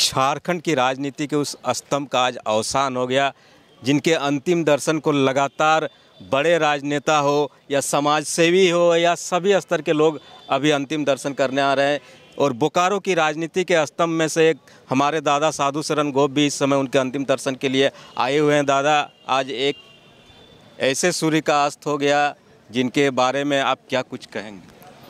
झारखंड की राजनीति के उस स्तंभ का आज अवसान हो गया, जिनके अंतिम दर्शन को लगातार बड़े राजनेता हो या समाज सेवी हो या सभी स्तर के लोग अभी अंतिम दर्शन करने आ रहे हैं। और बोकारो की राजनीति के स्तंभ में से एक हमारे दादा साधु शरण गोप भी इस समय उनके अंतिम दर्शन के लिए आए हुए हैं। दादा, आज एक ऐसे सूर्य का अस्त हो गया जिनके बारे में आप क्या कुछ कहेंगे?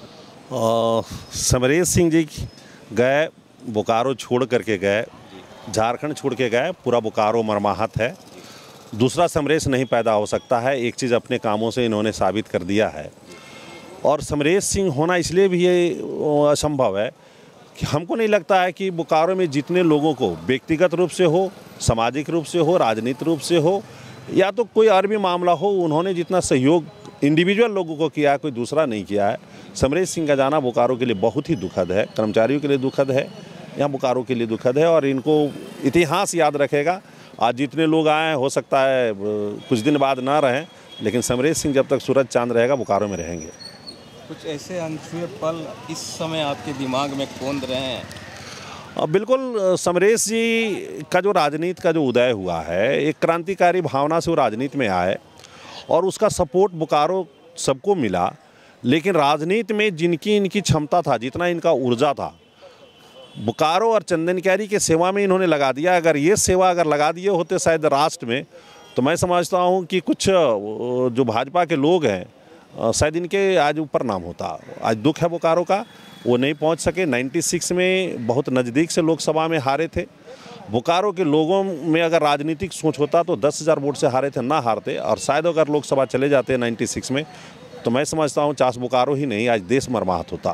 समरेश सिंह जी गए, बोकारो छोड़ करके गए, झारखंड छोड़ के गए, पूरा बोकारो मरमाहत है। दूसरा समरेश नहीं पैदा हो सकता है। एक चीज़ अपने कामों से इन्होंने साबित कर दिया है। और समरेश सिंह होना इसलिए भी ये असंभव है कि हमको नहीं लगता है कि बोकारो में जितने लोगों को व्यक्तिगत रूप से हो, सामाजिक रूप से हो, राजनीतिक रूप से हो या तो कोई और भी मामला हो, उन्होंने जितना सहयोग इंडिविजुअल लोगों को किया है, कोई दूसरा नहीं किया है। समरेश सिंह का जाना बोकारो के लिए बहुत ही दुखद है, कर्मचारियों के लिए दुखद है, यहाँ बोकारो के लिए दुखद है। और इनको इतिहास याद रखेगा। आज जितने लोग आए, हो सकता है कुछ दिन बाद ना रहें, लेकिन समरेश सिंह जब तक सूरज चांद रहेगा बोकारो में रहेंगे। कुछ ऐसे अनछुए पल इस समय आपके दिमाग में कौंध रहे हैं? बिल्कुल, समरेश जी का जो राजनीति का जो उदय हुआ है, एक क्रांतिकारी भावना से वो राजनीति में आए और उसका सपोर्ट बोकारो सबको मिला। लेकिन राजनीति में जिनकी इनकी क्षमता था, जितना इनका ऊर्जा था, बोकारो और चंदनकियारी के सेवा में इन्होंने लगा दिया। अगर ये सेवा लगा दिए होते शायद राष्ट्र में, तो मैं समझता हूँ कि कुछ जो भाजपा के लोग हैं शायद इनके आज ऊपर नाम होता। आज दुख है बोकारो का, वो नहीं पहुँच सके। 96 में बहुत नज़दीक से लोकसभा में हारे थे। बोकारो के लोगों में अगर राजनीतिक सोच होता तो 10,000 वोट से हारे थे, ना हारते। और शायद अगर लोकसभा चले जाते 96 में, तो मैं समझता हूँ चास बोकारो ही नहीं, आज देश मरमाहत होता।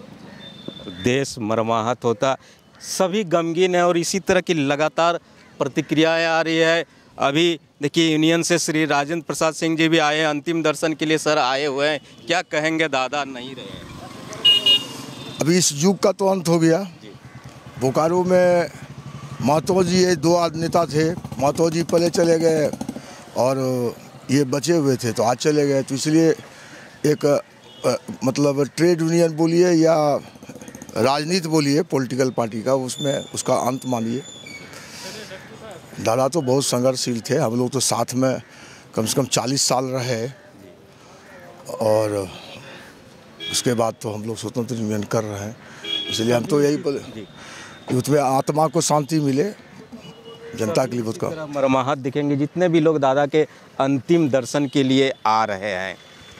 देश मरमाहत होता। सभी गमगीन है और इसी तरह की लगातार प्रतिक्रियाएं आ रही है। अभी देखिए, यूनियन से श्री राजेंद्र प्रसाद सिंह जी भी आए हैं अंतिम दर्शन के लिए। सर आए हुए हैं, क्या कहेंगे? दादा नहीं रहे अभी इस युग का तो अंत हो गया। बोकारो में महतो जी ये दो नेता थे। महतो जी पहले चले गए और ये बचे हुए थे तो आज चले गए। तो इसलिए एक मतलब ट्रेड यूनियन बोलिए या राजनीति बोलिए, पॉलिटिकल पार्टी का, उसमें उसका अंत मानिए। दादा तो बहुत संघर्षशील थे। हम लोग तो साथ में कम से कम 40 साल रहे और उसके बाद तो हम लोग स्वतंत्र यूनियन कर रहे हैं। इसलिए हम तो यही कि उसमें आत्मा को शांति मिले, जनता के लिए बहुत का मरमाहत दिखेंगे जितने भी लोग दादा के अंतिम दर्शन के लिए आ रहे हैं।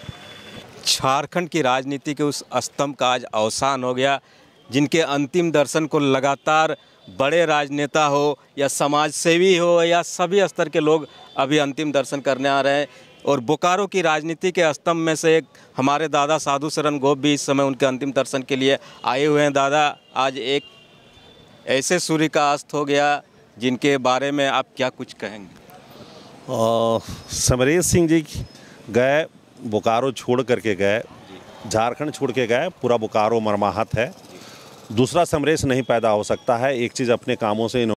झारखंड की राजनीति के उस स्तंभ का आज अवसान हो गया, जिनके अंतिम दर्शन को लगातार बड़े राजनेता हो या समाज सेवी हो या सभी स्तर के लोग अभी अंतिम दर्शन करने आ रहे हैं। और बोकारो की राजनीति के स्तंभ में से एक हमारे दादा साधु शरण गोप भी इस समय उनके अंतिम दर्शन के लिए आए हुए हैं। दादा, आज एक ऐसे सूर्य का अस्त हो गया जिनके बारे में आप क्या कुछ कहेंगे? समरेश सिंह जी गए, बोकारो छोड़ करके गए, झारखंड छोड़ के गए, पूरा बोकारो मरमाहत है। दूसरा समरेश नहीं पैदा हो सकता है। एक चीज़ अपने कामों से